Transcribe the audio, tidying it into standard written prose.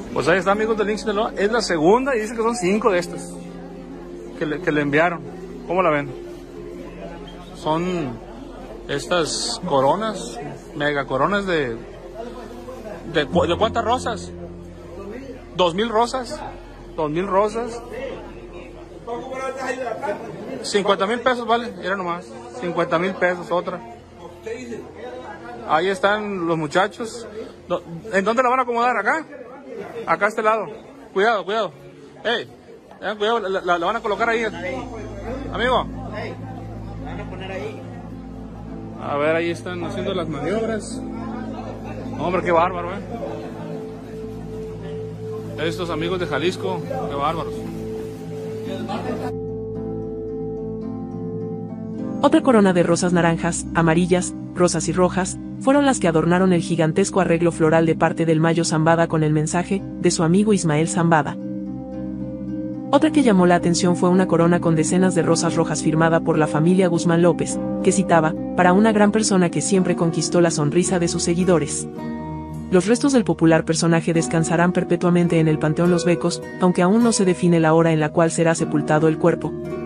Pues ahí está, amigos del Link Sinaloa. Es la segunda y dice que son 5 de estas que le enviaron. ¿Cómo la ven? Son estas coronas, mega coronas de ¿cuántas rosas? 2,000 rosas. 2,000 rosas. 50,000 pesos vale, era nomás. 50,000 pesos, otra. Ahí están los muchachos. ¿En dónde la van a acomodar? ¿Acá? Acá a este lado. Cuidado, cuidado. Ey, tengan cuidado, la van a colocar ahí. Amigo. La van a poner ahí. A ver, ahí están haciendo las maniobras. Hombre, qué bárbaro, Estos amigos de Jalisco, qué bárbaros. Otra corona de rosas naranjas, amarillas, rosas y rojas, fueron las que adornaron el gigantesco arreglo floral de parte del Mayo Zambada con el mensaje de su amigo Ismael Zambada. Otra que llamó la atención fue una corona con decenas de rosas rojas firmada por la familia Guzmán López, que citaba, para una gran persona que siempre conquistó la sonrisa de sus seguidores. Los restos del popular personaje descansarán perpetuamente en el Panteón Los Becos, aunque aún no se define la hora en la cual será sepultado el cuerpo,